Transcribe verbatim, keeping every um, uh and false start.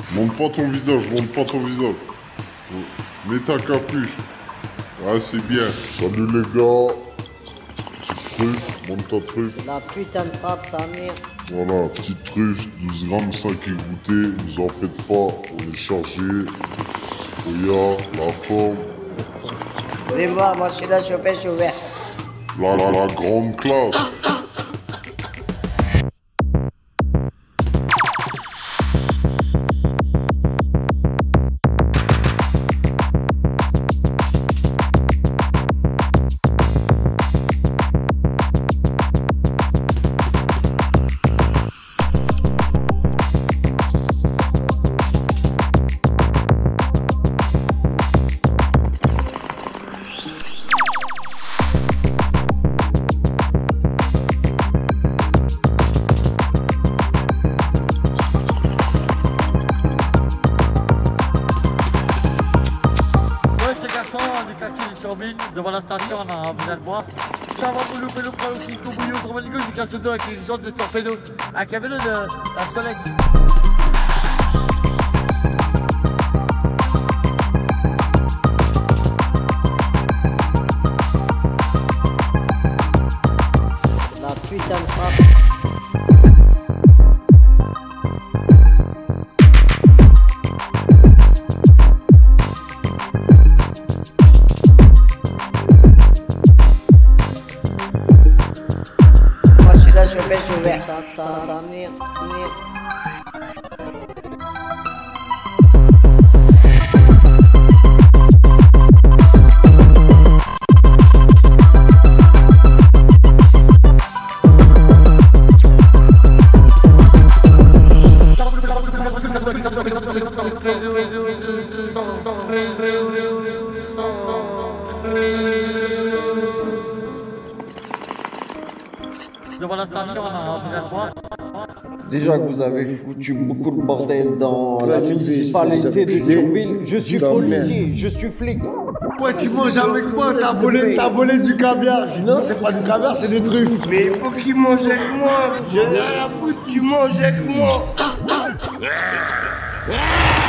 Montre pas ton visage, montre pas ton visage. Mets ta capuche. Ouais, c'est bien. Salut les gars. Petite truffe, montre ta truffe. La putain de frappe, sa mère. Voilà, petite truffe, douze grammes, cinq égouttés. Ne vous en faites pas, on est chargé. Regarde, la forme. Venez voir, moi je suis là, je suis ouvert, je suis ouvert. La, la, la grande classe. Du quartier de Chambly, devant la station, on a un besoin de bois. Ça va vous louper le problème qui coupe bouillon sur Manigo, j'ai cassé deux avec une sorte de torpedo, avec un vélo de la Solex. La putain de frappe. Là, je suis ouvert, je suis ouvert. Ça, ça, ça, merde, merde. Devant la station, on a un besoin de bois. Déjà que vous avez foutu beaucoup de bordel dans la municipalité de Thionville, je suis policier, je suis flic. Ouais, tu manges avec moi, t'as volé, t'as volé du caviar. Je dis non, c'est pas du caviar, c'est des truffes. Mais il faut qu'il mange avec moi. J'ai rien à foutre, tu manges avec moi.